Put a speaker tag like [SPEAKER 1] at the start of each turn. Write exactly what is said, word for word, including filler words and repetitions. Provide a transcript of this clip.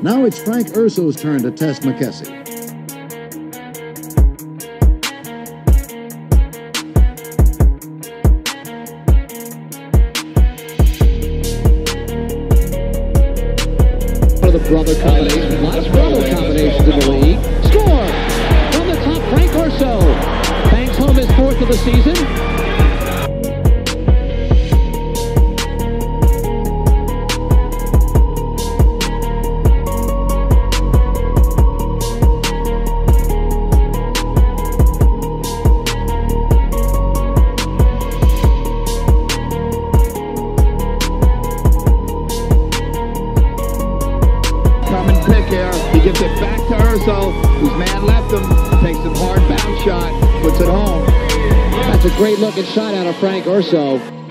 [SPEAKER 1] Now it's Frank Urso's turn to test McKessie.
[SPEAKER 2] The brother combination, a lot of brother combinations in the league. Score! From the top, Frank Urso bangs home his fourth of the season.
[SPEAKER 3] Pick here. He gives it back to Urso, whose man left him, takes a hard bounce shot, puts it home.
[SPEAKER 2] That's a great looking shot out of Frank Urso.